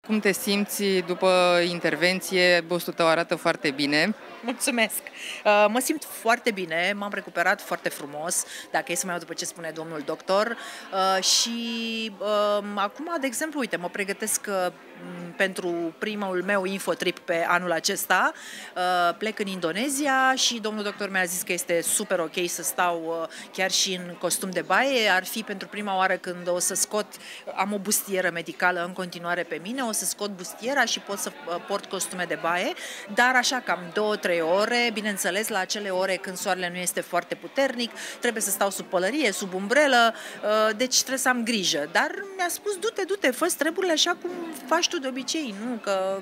Cum te simți după intervenție? Bustul tău arată foarte bine. Mulțumesc! Mă simt foarte bine, m-am recuperat foarte frumos, dacă e să mai iau după ce spune domnul doctor. Și acum, de exemplu, uite, mă pregătesc pentru primul meu infotrip pe anul acesta. Plec în Indonezia și domnul doctor mi-a zis că este super ok să stau chiar și în costum de baie. Ar fi pentru prima oară când o să scot, am o bustieră medicală în continuare pe mine, o să scot bustiera și pot să port costume de baie, dar așa cam 2-3 ore, bineînțeles la acele ore când soarele nu este foarte puternic, trebuie să stau sub pălărie, sub umbrelă, deci trebuie să am grijă. Dar mi-a spus, du-te, fă treburile așa cum faci tu de obicei, nu? Că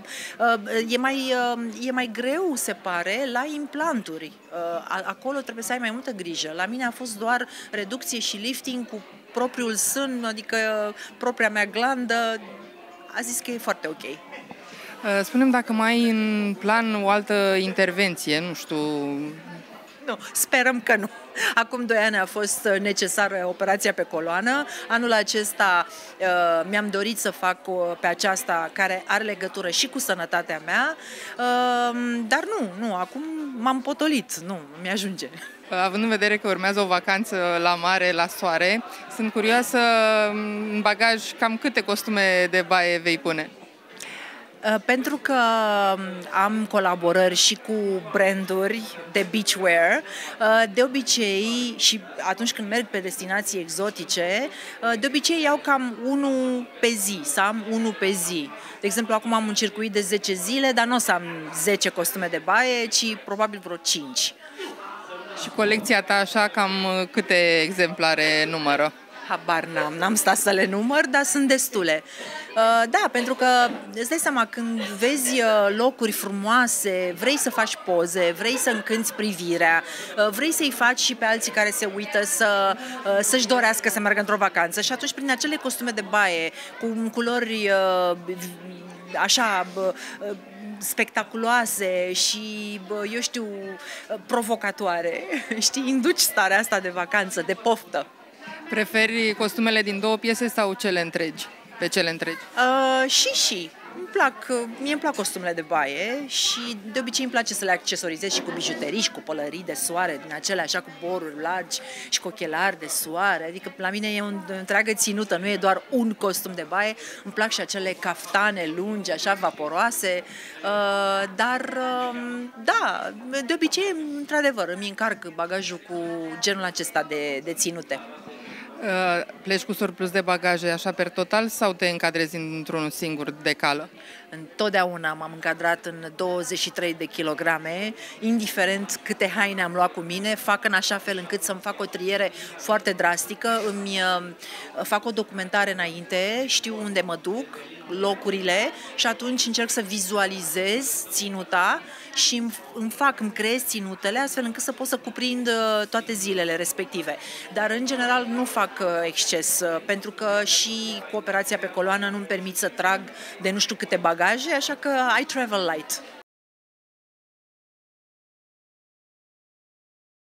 e mai greu, se pare, la implanturi. Acolo trebuie să ai mai multă grijă. La mine a fost doar reducție și lifting cu propriul sân, adică propria mea glandă. A zis că e foarte ok. Spune-mi dacă mai ai în plan o altă intervenție, nu știu... Nu, sperăm că nu. Acum 2 ani a fost necesară operația pe coloană. Anul acesta mi-am dorit să fac pe aceasta care are legătură și cu sănătatea mea, dar nu, acum m-am potolit, nu, mi-ajunge. Având în vedere că urmează o vacanță la mare, la soare, sunt curioasă în bagaj cam câte costume de baie vei pune? Pentru că am colaborări și cu branduri de beachwear, de obicei, și atunci când merg pe destinații exotice, de obicei iau cam unul pe zi, să am unul pe zi. De exemplu, acum am un circuit de 10 zile, dar nu o să am 10 costume de baie, ci probabil vreo 5. Și colecția ta așa cam câte exemplare numără? Habar n-am stat să le număr, dar sunt destule. Da, pentru că îți dai seama, când vezi locuri frumoase, vrei să faci poze, vrei să încânți privirea, vrei să-i faci și pe alții care se uită să-și dorească să meargă într-o vacanță și atunci prin acele costume de baie cu culori așa spectaculoase și, eu știu, provocatoare, știi, induci starea asta de vacanță, de poftă. Preferi costumele din 2 piese sau cele întregi? Pe cele întregi? Și. Mie îmi plac costumele de baie și de obicei îmi place să le accesorizez și cu bijuterii și cu pălării de soare, din acelea așa cu boruri largi și cu ochelari de soare. Adică la mine e o întreagă ținută, nu e doar un costum de baie. Îmi plac și acele caftane lungi, așa vaporoase, dar da, de obicei, într-adevăr, îmi încarc bagajul cu genul acesta de ținute. Pleci cu surplus de bagaje așa per total sau te încadrezi într-un singur de cală? Întotdeauna m-am încadrat în 23 de kilograme, indiferent câte haine am luat cu mine, fac în așa fel încât să-mi fac o triere foarte drastică, îmi fac o documentare înainte, știu unde mă duc, locurile și atunci încerc să vizualizez ținuta și îmi creez ținutele astfel încât să pot să cuprind toate zilele respective. Dar în general nu fac exces, pentru că și cu operația pe coloană nu-mi permit să trag de nu știu câte bagaje, așa că I travel light.